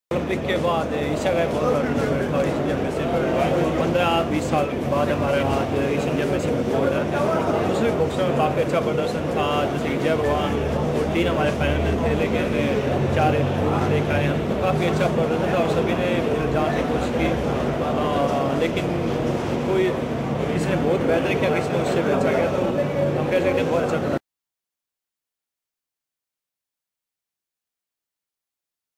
Olympic के बाद Asia का बहुत बड़ा था एशियन चैम्पियनशिप 15-20 साल बाद हमारे आज एशियन चैम्पियनशिप में गोल्ड है। दूसरे बॉक्सर में काफ़ी अच्छा प्रदर्शन था, जैसे कि जय भगवान और 3 हमारे फाइनल में थे, लेकिन 4 देख आए हम, तो काफ़ी अच्छा प्रदर्शन था और सभी ने जान की कोशिश की, लेकिन कोई किसी ने बहुत बेहतर किया, किसी ने उससे भी अच्छा किया। तो